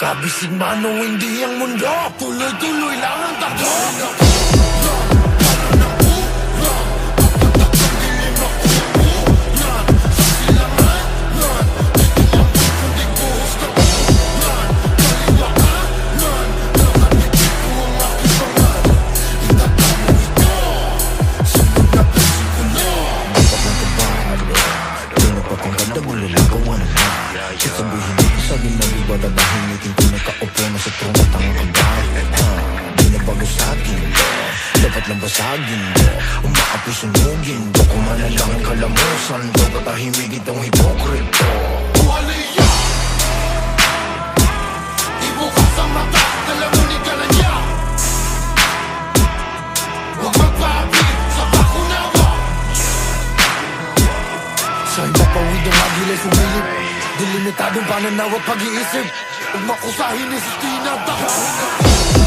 Kabisig man o hindi ang mundo, tuloy-tuloy lang ang takbo. Sasabihin mo sa ginagawa ba tahimikin ko nakaupo na sa trono tangang kagaya. Di na bago sa akin to, dapat lang basagin mo, umaapoy sunugin ko. Kung manalang ang kalamusan to, katahimik itong hipokrito. Buhaliya! Ibukas ang mata, kalamunin ka na niya. Huwag magpapit sa bakunawa. Sa ipapawid ng agilay sumilip, dilimitadong pananaw at pag-iisip. Huwag makusahin ni Sistina, takot.